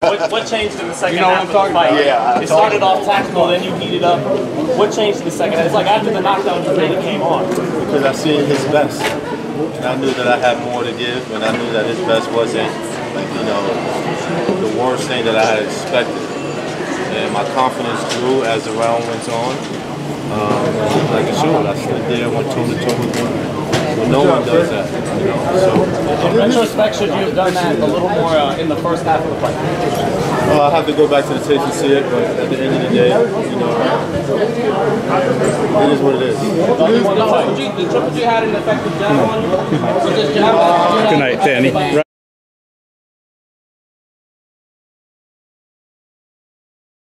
What changed in the second half of the fight? Yeah, it started off tactical, then you heated up. What changed in the second half? It's like after the knockdown, you really came on. Because I seen his best. And I knew that I had more to give, and I knew that his best wasn't, the worst thing that I had expected. And my confidence grew as the round went on. Like I showed, I stood there, went toe-to-toe with him. Well, no one does that, So, in retrospect, should you have done that a little more in the first half of the fight? Well, I'll have to go back to the tape and see it, but at the end of the day, it is what it is. The Triple G had an effective jab on you? Good night, Danny.